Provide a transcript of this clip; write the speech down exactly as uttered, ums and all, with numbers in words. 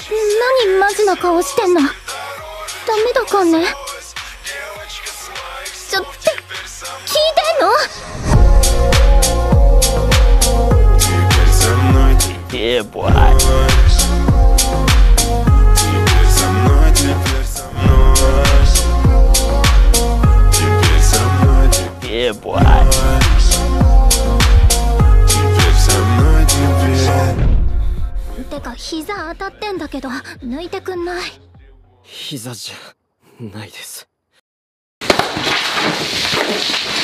何マジな顔してんの。ダメだかんね。ちょって聞いてんの。 Yeah, boy. Yeah, boy. てか膝当たってんだけど抜いてくんない？ 膝じゃないです。